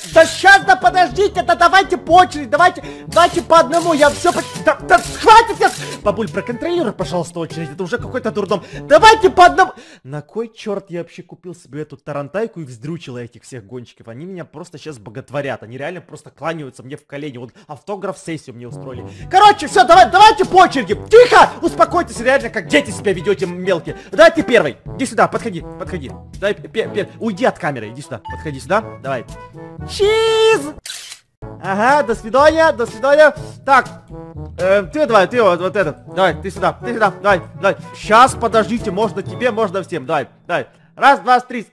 Да сейчас, да подождите, да давайте по очереди, давайте по одному, я все... Да хватит сейчас! Бабуль, проконтролируй, пожалуйста, очередь, это уже какой-то дурдом. Давайте по одному... На кой черт я вообще купил себе эту тарантайку и вздрючил этих всех гонщиков? Они меня просто сейчас боготворят, они реально просто кланяются мне в колени. Вот автограф-сессию мне устроили. Короче, все, давайте по очереди. Тихо! Успокойтесь, реально, как дети себя ведете мелкие. Давай ты первый. Иди сюда, подходи. Давай, уйди от камеры, иди сюда, подходи сюда. Давай. Чиз! Ага, до свидания. Так, ты давай, ты вот этот. Давай, ты сюда, давай. Сейчас, подождите, можно тебе, можно всем. Давай. Раз, два, три.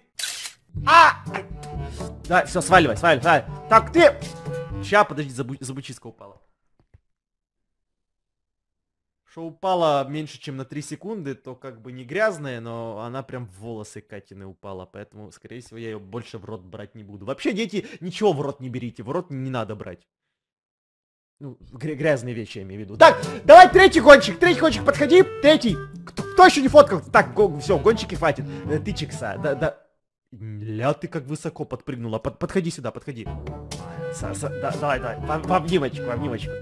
Давай, все, сваливай. Так, ты... Сейчас, подожди, зубочистка упала. Что упала меньше, чем на 3 секунды, то как бы не грязная, но она прям в волосы Катины упала. Поэтому, скорее всего, я ее больше в рот брать не буду. Вообще, дети, ничего в рот не берите, в рот не надо брать. Ну, грязные вещи я имею в виду. Так, давай третий гонщик, подходи. Третий. Кто еще не фоткал? Так, все, гонщики хватит. Ты чикса, да. Ля, ты как высоко подпрыгнула. Подходи сюда, подходи. Давай. В обнимочку.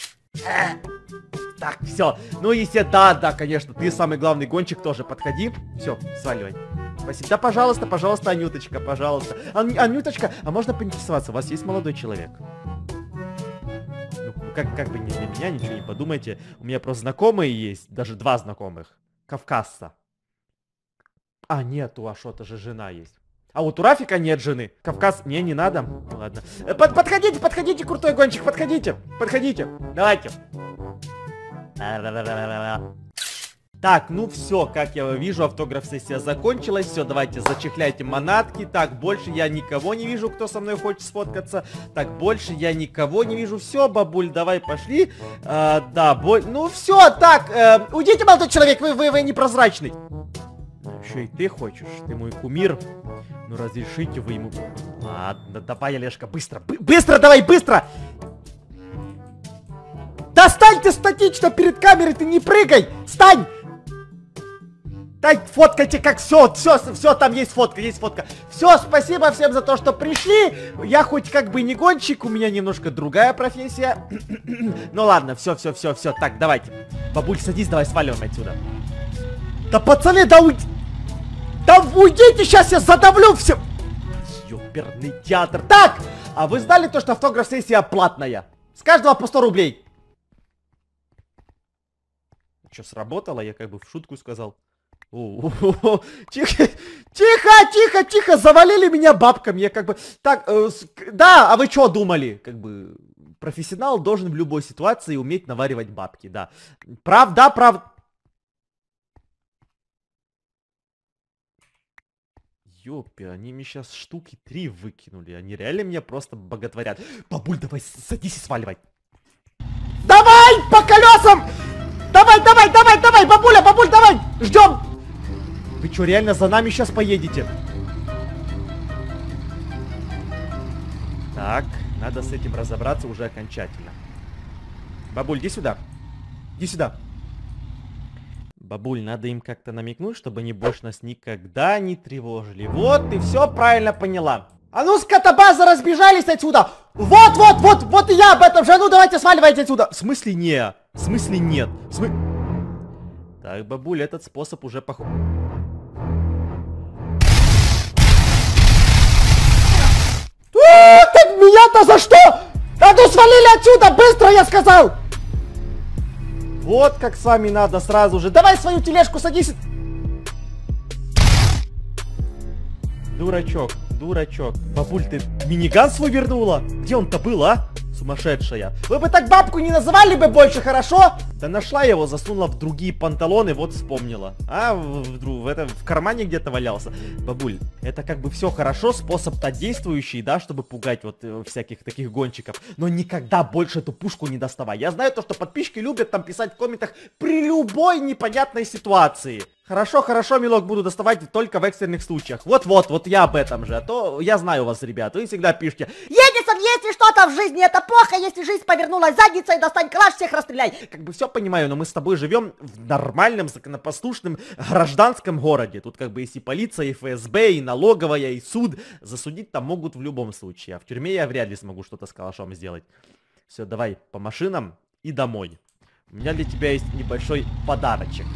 Так, все. Ну, естественно, да, конечно. Ты самый главный гонщик тоже. Подходи. Все, сваливай. Спасибо. Да, пожалуйста, Анюточка, пожалуйста. Анюточка, а можно поинтересоваться, у вас есть молодой человек? Ну, как бы не для меня, ничего не подумайте. У меня просто знакомые есть, даже 2 знакомых. Кавказца. А, нету, а что-то же жена есть. А вот у Рафика нет жены. Кавказ... Не надо. Ну, ладно. Подходите, крутой гонщик, подходите. Давайте. Так, ну все, как я вижу, автограф-сессия закончилась. Все, давайте зачехляйте манатки. Так, больше я никого не вижу, кто со мной хочет сфоткаться. Так, больше я никого не вижу. Все, бабуль, давай пошли. Ну все, так, уйдите, молодой человек, вы непрозрачный. Еще и ты хочешь, ты мой кумир. Ну разрешите вы ему. Ладно, давай, Олежка, быстро, давай, быстро. Да стань ты статично перед камерой, ты не прыгай! Стань! Дай, фоткайте, как все, там есть фотка. Все, спасибо всем за то, что пришли. Я хоть как бы не гонщик, у меня немножко другая профессия. Ну ладно, все. Так, давайте. Бабуль, садись, давай сваливаем отсюда. Да пацаны, да уйдите, сейчас я задавлю все. Ёперный театр. Так, а вы знали то, что автограф-сессия платная? С каждого по 100 рублей. Что, сработало? Я как бы в шутку сказал. Тихо, завалили меня бабками. Я как бы... Так, да, а вы что думали? Как бы профессионал должен в любой ситуации уметь наваривать бабки, да. Правда. Ёпи, они мне сейчас штуки 3 выкинули. Они реально меня просто боготворят. Бабуль, давай, садись и сваливай. Давай, по колесам! Давай, бабуля, давай, ждем! Вы что, реально за нами сейчас поедете? Так, надо с этим разобраться уже окончательно. Бабуль, иди сюда. Бабуль, надо им как-то намекнуть, чтобы они больше нас никогда не тревожили. Вот, ты все правильно поняла. А ну, скотобазы, разбежались отсюда! Вот и я об этом же! А ну, давайте сваливайте отсюда! В смысле нет? Так, бабуль, этот способ уже похож. Так меня-то за что? А ну, свалили отсюда! Быстро, я сказал! Вот как с вами надо сразу же. Давай свою тележку садись. Дурачок. Бабуль, ты миниган свой вернула? Где он-то был, а? Сумасшедшая. Вы бы так бабку не называли бы больше, хорошо? Да нашла его, засунула в другие панталоны, вот вспомнила. А в кармане где-то валялся. Бабуль, это как бы все хорошо, способ-то действующий, да, чтобы пугать вот всяких таких гонщиков. Но никогда больше эту пушку не доставай. Я знаю то, что подписчики любят там писать в комментах при любой непонятной ситуации. Хорошо, милок, буду доставать только в экстренных случаях. Вот я об этом же. А то я знаю вас, ребят. Вы всегда пишете: едет Антон, если что-то в жизни это плохо, если жизнь повернулась задницей, достань калаш, всех расстреляй. Как бы все понимаю, но мы с тобой живем в нормальном, законопослушном гражданском городе. Тут как бы есть и полиция, и ФСБ, и налоговая, и суд. Засудить там могут в любом случае. А в тюрьме я вряд ли смогу что-то с калашом сделать. Все, давай по машинам и домой. У меня для тебя есть небольшой подарочек.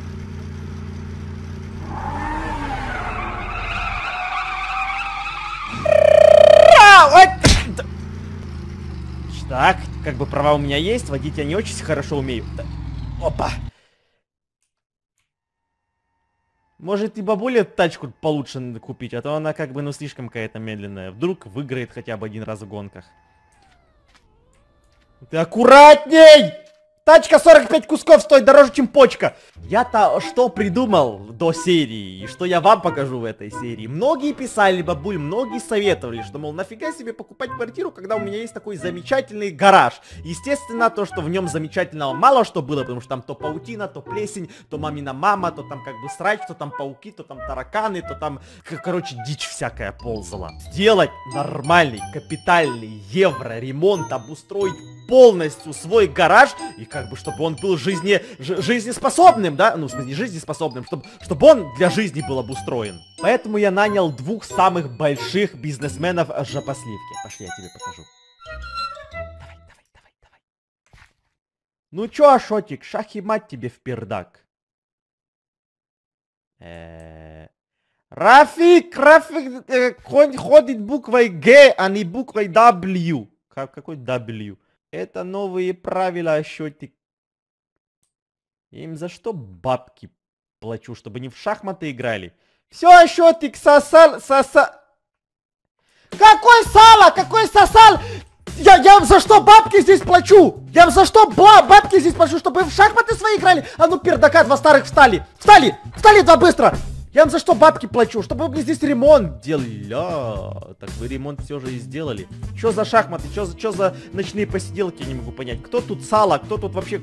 Так, как бы права у меня есть, водить я не очень хорошо умею. Опа! Может и бабуле тачку получше надо купить, а то она как бы, ну, слишком какая-то медленная. Вдруг выиграет хотя бы один раз в гонках. Ты аккуратней! Тачка 45 кусков стоит дороже, чем почка. Я-то что придумал до серии, и что я вам покажу в этой серии. Многие писали, бабуль, многие советовали, что, мол, нафига себе покупать квартиру, когда у меня есть такой замечательный гараж. Естественно, то, что в нем замечательного мало что было, потому что там то паутина, то плесень, то мамина мама, то там как бы срач, то там пауки, то там тараканы, то там, короче, дичь всякая ползала. Сделать нормальный, капитальный евро-ремонт, обустроить полностью свой гараж, и как бы, чтобы он был жизнеспособным, да? Ну, в смысле, не жизнеспособным, чтобы он для жизни был обустроен. Поэтому я нанял двух самых больших бизнесменов жопосливки. Пошли, я тебе покажу. Давай. Ну чё, Ашотик, шах и мать тебе в пердак. Рафик ходит буквой Г, а не буквой W. Какой W? Это новые правила, Ашотик. Я им за что бабки плачу, чтобы они в шахматы играли? Все, Ашотик, сосал. Какой сало? Какой сосал? Я вам за что бабки здесь плачу? Я вам за что бабки здесь плачу, чтобы вы в шахматы свои играли? А ну, пердака, два старых встали. Встали два быстро. Я вам за что бабки плачу? Чтобы вы мне здесь ремонт делали. Так вы ремонт все же и сделали. Что за шахматы? Что за ночные посиделки? Я не могу понять. Кто тут сало? Кто тут вообще...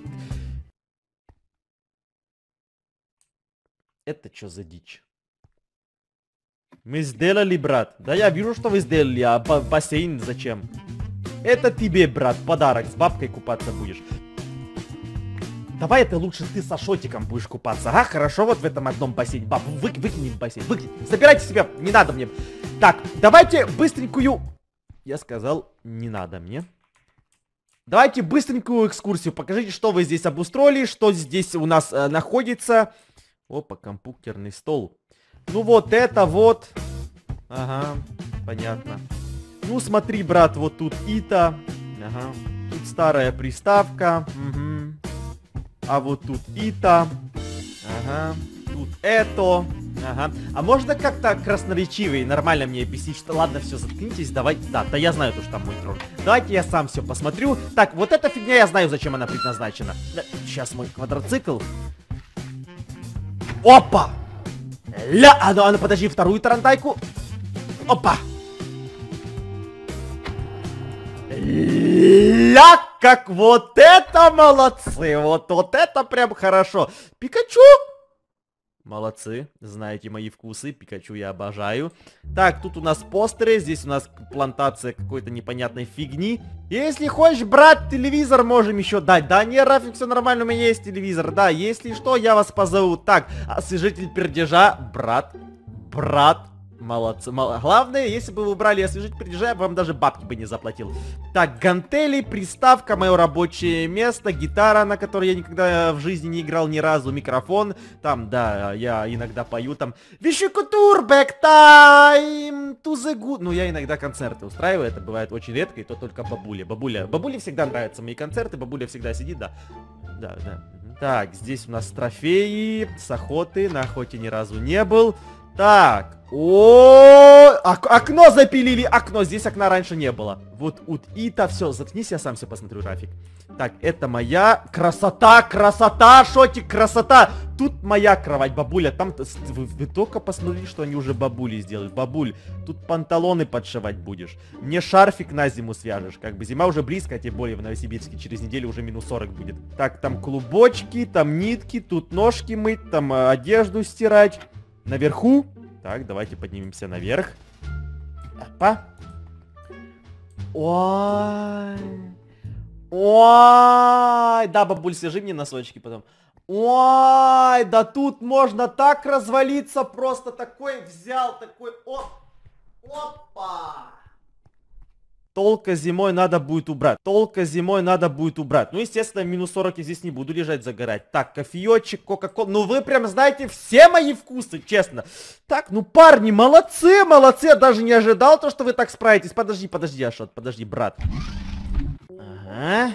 Это что за дичь? Мы сделали, брат. Да я вижу, что вы сделали, а бассейн зачем? Это тебе, брат, подарок. С бабкой купаться будешь. Давай это лучше ты с Ашотиком будешь купаться. Ага, хорошо, вот в этом одном бассейне. Баб, выкини в бассейн, выкини. Забирайте себя, не надо мне. Так, давайте быстренькую... Я сказал, не надо мне. Давайте быстренькую экскурсию. Покажите, что вы здесь обустроили, что здесь у нас находится. Опа, компьютерный стол. Ну вот это вот. Ага, понятно. Ну смотри, брат, вот тут Ита. Ага. Тут старая приставка. Угу. А вот тут Ита. Ага. Тут это. Ага. А можно как-то красноречивее, нормально мне объяснить, что ладно, все, заткнитесь, давайте. Да, я знаю, то, что там мой трон. Давайте я сам все посмотрю. Так, вот эта фигня, я знаю, зачем она предназначена. Сейчас мой квадроцикл. Опа! А ну, подожди, вторую тарантайку. Опа! Как вот это молодцы! Вот это прям хорошо! Пикачу! Молодцы, знаете мои вкусы, Пикачу я обожаю. Так, тут у нас постеры, здесь у нас плантация какой-то непонятной фигни. Если хочешь, брат, телевизор можем еще дать. Да не, Рафик, все нормально, у меня есть телевизор. Да, если что, я вас позову. Так, освежитель пердежа, брат. Молодцы. Главное, если бы вы убрали освежитель пердежа, я бы вам даже бабки бы не заплатил. Так, гантели, приставка, мое рабочее место, гитара, на которой я никогда в жизни не играл ни разу, микрофон. Там, да, я иногда пою там Вишикутур, back time to the good. Ну, я иногда концерты устраиваю, это бывает очень редко, и то только бабуля. Бабуле всегда нравятся мои концерты, бабуля всегда сидит, да. Так, здесь у нас трофеи с охоты, на охоте ни разу не был. Так, окно запилили, окно, здесь окна раньше не было. Вот Ита, все, заткнись, я сам все посмотрю, Рафик. Так, это моя красота, Шотик, красота. Тут моя кровать, бабуля, там, вы только посмотрите, что они уже бабули сделали. Бабуль, тут панталоны подшивать будешь. Мне шарфик на зиму свяжешь, как бы зима уже близко, тем более в Новосибирске, через неделю уже минус 40 будет. Так, там клубочки, там нитки, тут ножки мыть, там одежду стирать. Наверху. Так, давайте поднимемся наверх. Опа. Ой. Ой. Да, бабуль, свяжи мне носочки потом. Ой, да тут можно так развалиться. Просто такой взял, такой... Опа. Толка зимой надо будет убрать. Толка зимой надо будет убрать. Ну, естественно, минус 40 я здесь не буду лежать загорать. Так, кофеечек, кока-кола. Ну, вы прям знаете все мои вкусы, честно. Так, ну, парни, молодцы, молодцы. Я даже не ожидал то, что вы так справитесь. Подожди, Ашот, подожди, брат. Ага.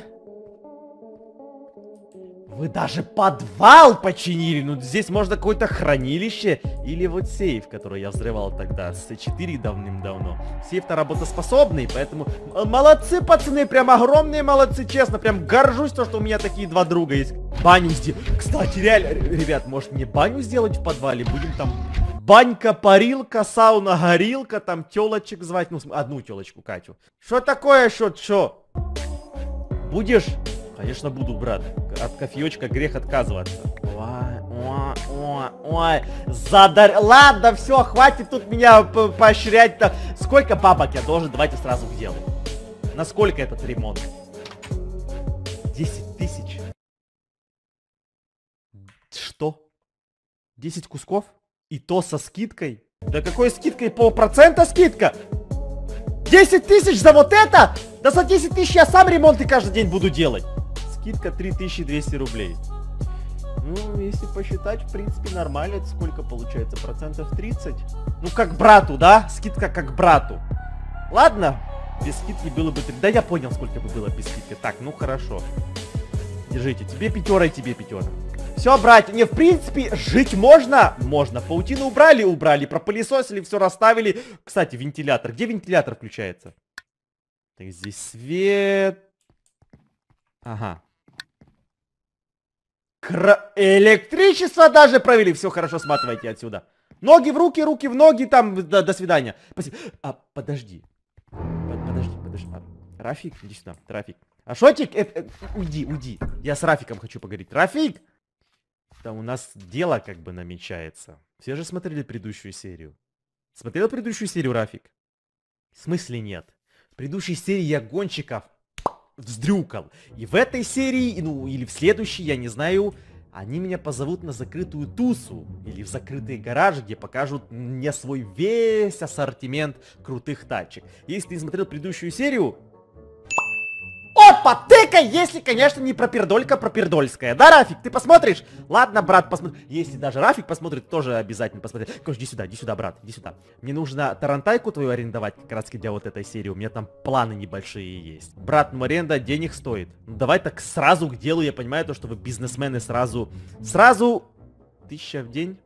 Вы даже подвал починили. Ну, здесь можно какое-то хранилище. Или вот сейф, который я взрывал тогда с C4 давным-давно. Сейф-то работоспособный, поэтому... Молодцы, пацаны, прям огромные молодцы, честно. Прям горжусь, то, что у меня такие два друга есть. Баню сделать. Кстати, реально, ребят, может мне баню сделать в подвале? Будем там... Банька, парилка, сауна, горилка, там тёлочек звать. Ну, одну тёлочку, Катю. Что такое, шо? Будешь? Конечно буду, брат. От кофеечка грех отказываться. Ой. Ладно, все, хватит тут меня поощрять-то. Сколько бабок я должен? Давайте сразу к делу. Насколько этот ремонт? 10 тысяч. Что? 10 кусков? И то со скидкой? Да какой скидкой? Полпроцента скидка? 10 тысяч за вот это? Да за 10 тысяч я сам ремонты каждый день буду делать. Скидка 3200 рублей. Ну, если посчитать, в принципе, нормально. Это сколько получается? Процентов 30? Ну, как брату, да? Скидка как брату. Ладно, без скидки было бы 3. Да я понял, сколько бы было без скидки. Так, ну хорошо. Держите, тебе пятера и тебе пятера. Все, братья, не, в принципе, жить можно? Можно. Паутину убрали, пропылесосили, все расставили. Кстати, вентилятор. Где вентилятор включается? Так, здесь свет. Ага. Электричество даже провели. Все, хорошо, сматывайте отсюда. Ноги в руки, руки в ноги, там, до свидания. Спасибо. Подожди. Подожди. Рафик, иди сюда, Рафик. Ашотик, уйди. Я с Рафиком хочу поговорить. Рафик! Там у нас дело как бы намечается. Все же смотрели предыдущую серию. Смотрел предыдущую серию, Рафик? В смысле нет? В предыдущей серии я гонщиков вздрюкал. И в этой серии, ну или в следующей, я не знаю, они меня позовут на закрытую тусу. Или в закрытый гараж, где покажут мне свой весь ассортимент крутых тачек. Если ты не смотрел предыдущую серию... Опа, тыкай, если, конечно, не пропердолька пропердольская. Да, Рафик, ты посмотришь? Ладно, брат, посмотри. Если даже Рафик посмотрит, тоже обязательно посмотри. Кош, иди сюда, брат, иди сюда. Мне нужно тарантайку твою арендовать, как раз для вот этой серии. У меня там планы небольшие есть. Брат, ну аренда денег стоит. Ну давай так сразу к делу, я понимаю то, что вы бизнесмены сразу 1000 в день.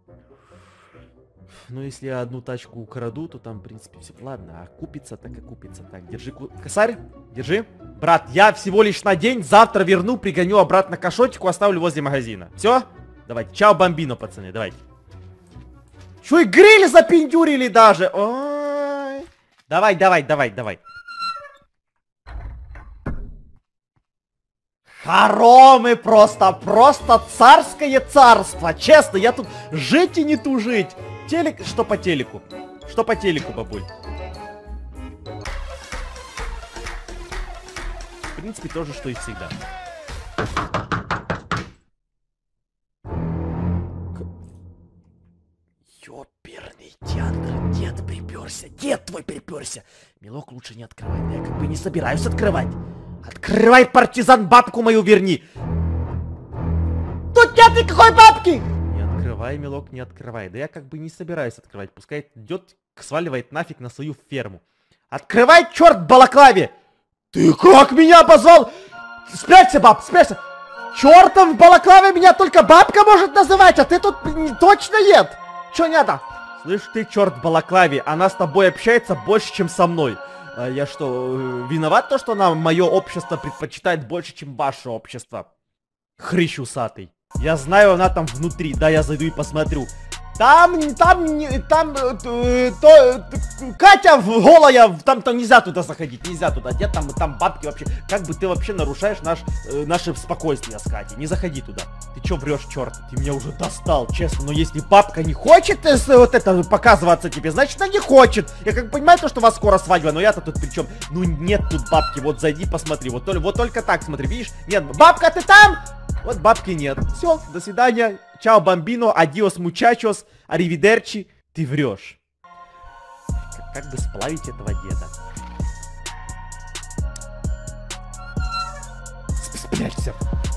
Ну, если я одну тачку украду, то там, в принципе, все. Ладно, а купится, так и купится. Так, держи, косарь, держи. Брат, я всего лишь на день, завтра верну, пригоню обратно к Ашотику, оставлю возле магазина. Все? Давайте, чао, бомбино, пацаны, давайте. Чё, и гриль запиндюрили даже? Ой. Давай. Хоромы просто царское царство. Честно, я тут жить и не тужить. Телек, что по телеку? Что по телеку, бабуль? В принципе, то же, что и всегда. Ёперный театр. Дед приперся. Дед твой приперся. Милок, лучше не открывай. Я как бы не собираюсь открывать. Открывай, партизан, бабку мою верни. Тут нет никакой бабки. Открывай, милок, не открывай. Да я как бы не собираюсь открывать. Пускай идет, сваливает нафиг на свою ферму. Открывай, черт, балаклаве! Ты как меня позвал? Спрячься, баб, спрячься! Чертом в балаклаве меня только бабка может называть, а ты тут точно нет! Че надо? Слышь ты, черт в балаклаве, она с тобой общается больше, чем со мной. А я что, виноват то, что она мое общество предпочитает больше, чем ваше общество? Хрыщ усатый. Я знаю, она там внутри. Да, я зайду и посмотрю. Катя голая, там нельзя туда заходить, нельзя туда, где там бабки вообще, как бы ты вообще нарушаешь наше спокойствие с Катей, не заходи туда. Ты чё врешь, черт, ты меня уже достал, честно, но если бабка не хочет вот это показываться тебе, значит она не хочет. Я как понимаю то, что у вас скоро свадьба, но я-то тут при чем? Ну нет тут бабки, вот зайди посмотри, вот только так смотри, видишь? Нет, бабка, ты там? Вот бабки нет. Все, до свидания. Чао, бамбино, адиос, мучачос, аривидерчи. Ты врешь. Как бы сплавить этого деда? Спрячься.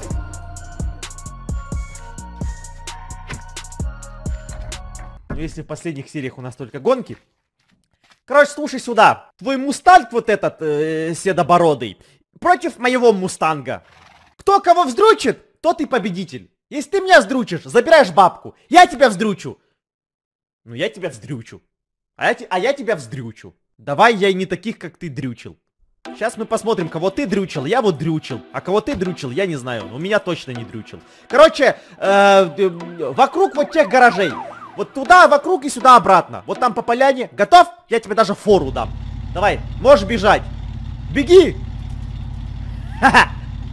Ну, если в последних сериях у нас только гонки. Короче, слушай сюда. Твой мустанг вот этот, седобородый, против моего мустанга. Кто кого вздручит, тот и победитель. Если ты меня вздручишь, забираешь бабку. Я тебя вздручу. Ну, я тебя вздрючу. А я тебя вздрючу. Давай я и не таких, как ты дрючил. Сейчас мы посмотрим, кого ты дрючил. Я вот дрючил. А кого ты дрючил, я не знаю. У меня точно не дрючил. Короче, вокруг вот тех гаражей. Вот туда, вокруг и сюда обратно. Вот там по поляне. Готов? Я тебе даже фору дам. Давай, можешь бежать. Беги. Ха-ха.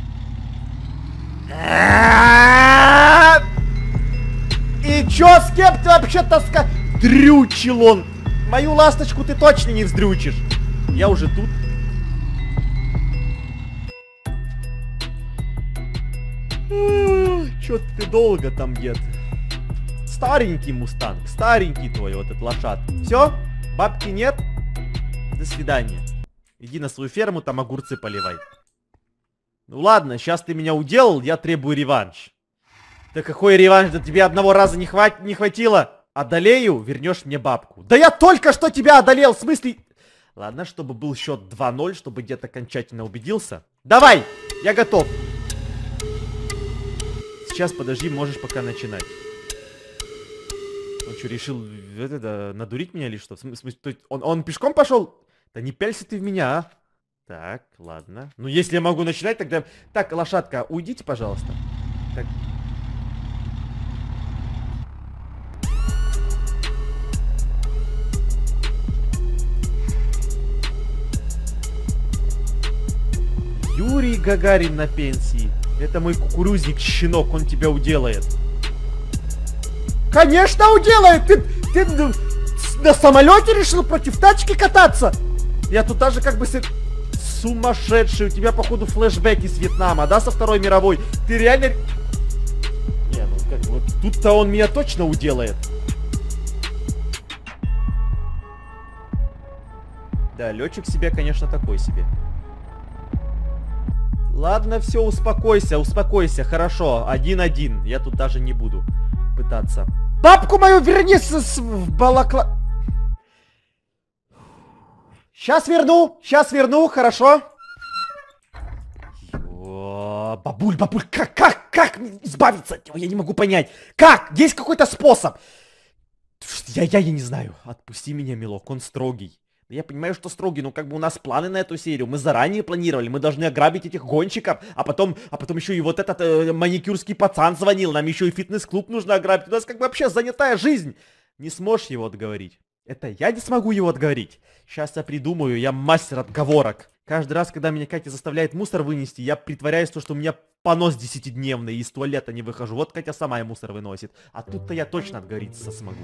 И чё, с кем ты вообще таскаешь? Дрючил он. Мою ласточку ты точно не вздрючишь. Я уже тут. Чё ты долго там, дед? Старенький мустанг, старенький твой вот этот лошад. Все? Бабки нет? До свидания. Иди на свою ферму, там огурцы поливай. Ну ладно, сейчас ты меня уделал, я требую реванш. Да какой реванш? Да тебе одного раза не хватило. Одолею, вернешь мне бабку. Да я только что тебя одолел, в смысле... Ладно, чтобы был счет 2-0, чтобы дед окончательно убедился. Давай, я готов. Сейчас, подожди, можешь пока начинать. Он что, решил надурить меня или что? В смысле, он пешком пошел? Да не пялься ты в меня, а. Так, ладно. Ну, если я могу начинать, тогда... Так, лошадка, уйдите, пожалуйста. Так. Юрий Гагарин на пенсии. Это мой кукурузник, щенок, он тебя уделает. Конечно уделает! Ты на самолете решил против тачки кататься? Я тут даже как бы... Сумасшедший, у тебя походу флешбеки с Вьетнама, да, со Второй мировой? Ты реально... Не, ну как вот тут-то он меня точно уделает. Да, летчик себе, конечно, такой себе. Ладно, все, успокойся, успокойся, хорошо, 1-1, я тут даже не буду пытаться. Бабку мою верни с балакла... Сейчас верну, хорошо? Бабуль, как избавиться от него? Я не могу понять. Как? Есть какой-то способ? Я не знаю. Отпусти меня, милок, он строгий. Я понимаю, что строгий, но как бы у нас планы на эту серию. Мы заранее планировали, мы должны ограбить этих гонщиков, а потом еще и вот этот маникюрский пацан звонил, нам еще и фитнес-клуб нужно ограбить. У нас как бы вообще занятая жизнь. Не сможешь его отговорить. Это я не смогу его отговорить. Сейчас я придумаю, я мастер отговорок. Каждый раз, когда меня Катя заставляет мусор вынести, я притворяюсь, что у меня понос 10-дневный, и из туалета не выхожу. Вот Катя сама и мусор выносит. А тут-то я точно отговориться смогу.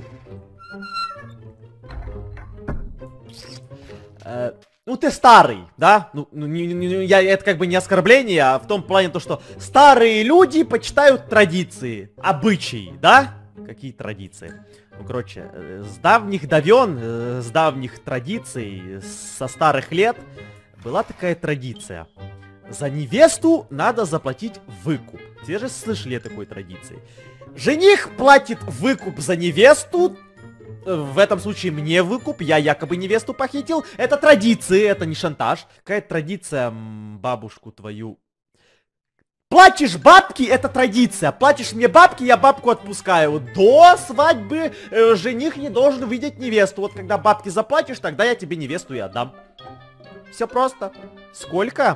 Ну ты старый, да? Это как бы не оскорбление, а в том плане то, что старые люди почитают традиции, обычаи, да? Какие традиции? Ну, короче, с давних давен, с давних традиций, со старых лет была такая традиция. За невесту надо заплатить выкуп. Все же слышали о такой традиции. Жених платит выкуп за невесту. В этом случае мне выкуп, я якобы невесту похитил. Это традиции, это не шантаж. Какая традиция, бабушку твою... Платишь бабки, это традиция. Платишь мне бабки, я бабку отпускаю. До свадьбы жених не должен видеть невесту. Вот когда бабки заплатишь, тогда я тебе невесту и отдам. Все просто. Сколько?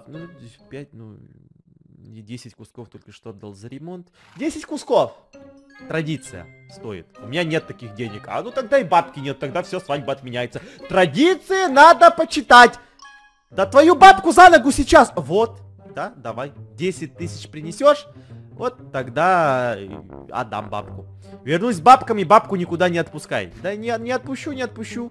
5, 10 кусков только что отдал за ремонт. 10 кусков. Традиция стоит. У меня нет таких денег. А ну тогда и бабки нет, тогда все, свадьба отменяется. Традиции надо почитать. Да твою бабку за ногу сейчас. Вот, да, давай. 10 тысяч принесешь, вот тогда отдам бабку. Вернусь с бабками, бабку никуда не отпускай. Да не отпущу, не отпущу.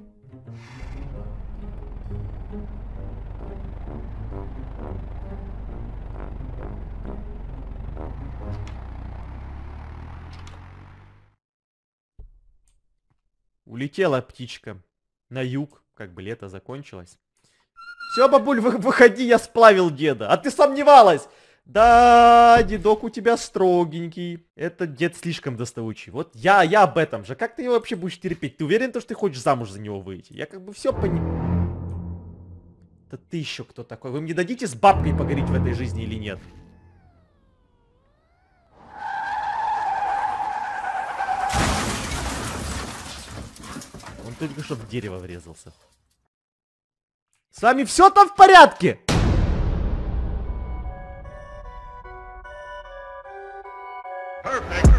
Улетела птичка на юг, как бы лето закончилось. Все, бабуль, выходи, я сплавил деда. А ты сомневалась? Да, дедок у тебя строгенький. Этот дед слишком доставучий. Вот я об этом же. Как ты его вообще будешь терпеть? Ты уверен, что ты хочешь замуж за него выйти? Я как бы все понимаю. Да ты еще кто такой? Вы мне дадите с бабкой поговорить в этой жизни или нет? Он только что в дерево врезался. С вами все там в порядке? Perfect.